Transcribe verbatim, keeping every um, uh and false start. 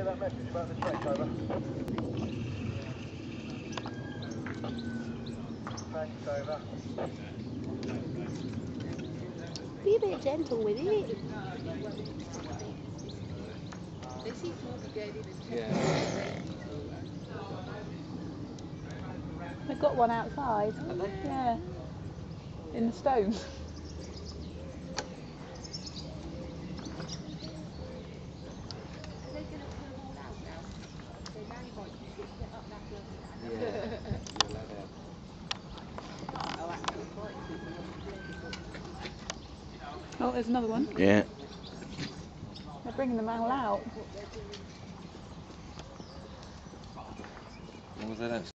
that message about the check over? Thanks, over. Be a bit gentle with it. They seem to all be going in and checking. Yeah. They've got one outside. Have they? Yeah. In the stones. Are they going to pull them all out now? So now you might just get, get up that bloody ladder. Yeah. You'll let out. Oh, actually, it might be the one blended. Oh, there's another one. Yeah. They're bringing them all out. What they're doing. As long as they don't